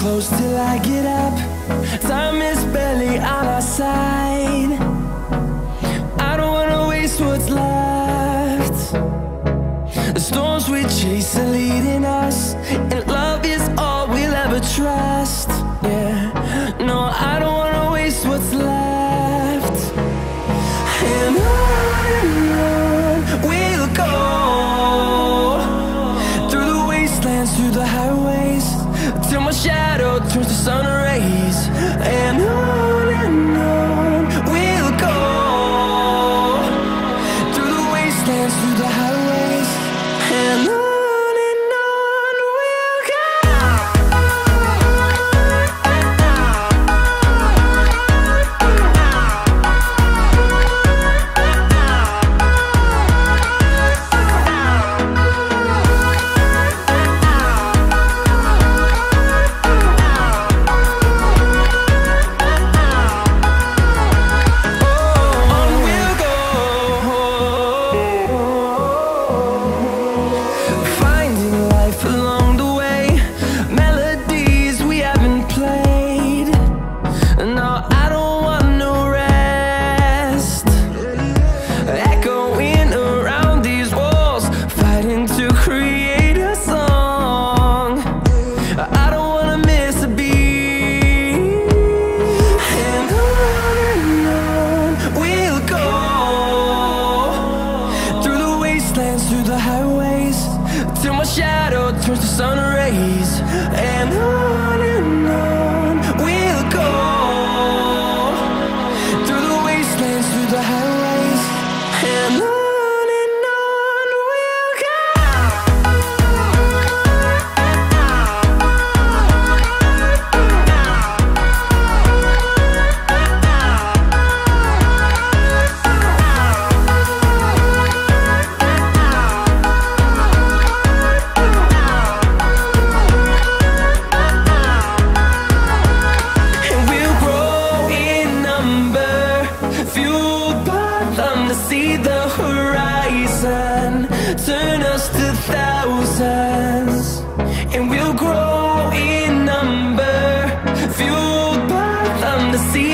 close till I get up. Time is barely on our side. I don't wanna waste what's left. The storms we chase are leading us, and love is all we'll ever trust. Yeah, no, I don't wanna waste what's left. And on we'll go, through the wastelands, through the highways, till my shadow turns to sun rays. And on we'll go, through the wastelands, through the highways, and on we'll go. Through the highways, till my shadow turns to sun rays. And on we'll go, through the wastelands, through the highways, and on we'll go. See the horizon, turn us to thousands, and we'll grow in number, fueled by them to see